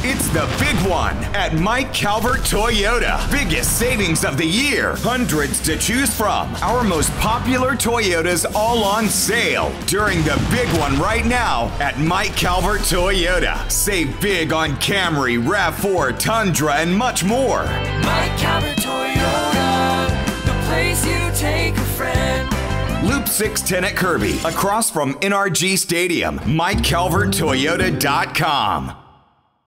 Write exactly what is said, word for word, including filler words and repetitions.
It's the big one at Mike Calvert Toyota. Biggest savings of the year. Hundreds to choose from. Our most popular Toyotas all on sale during the big one right now at Mike Calvert Toyota. Save big on Camry, RAV four, Tundra, and much more. Mike Calvert Toyota, the place you take a friend. Loop six ten at Kirby, across from N R G Stadium. Mike Calvert Toyota dot com.